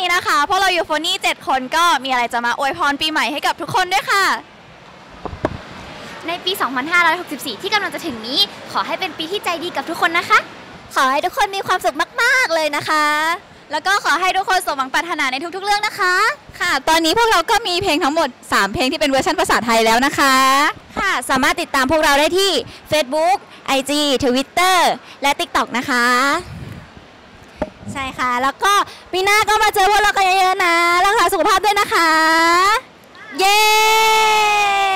นี้นะคะพวกเรายูโฟนี่7คนก็มีอะไรจะมาอวยพรปีใหม่ให้กับทุกคนด้วยค่ะในปี 2564 ที่กำลังจะถึงนี้ขอให้เป็นปีที่ใจดีกับทุกคนนะคะขอให้ทุกคนมีความสุขมากๆเลยนะคะแล้วก็ขอให้ทุกคนสมหวังปรารถนาในทุกๆเรื่องนะคะค่ะตอนนี้พวกเราก็มีเพลงทั้งหมด3เพลงที่เป็นเวอร์ชันภาษาไทยแล้วนะคะค่ะสามารถติดตามพวกเราได้ที่ Facebook IG Twitter และ TikTok นะคะใช่ค่ะแล้วก็ปีหน้าก็มาเจอพวกเรากันเยอะๆนะรักษาสุขภาพด้วยนะคะเย้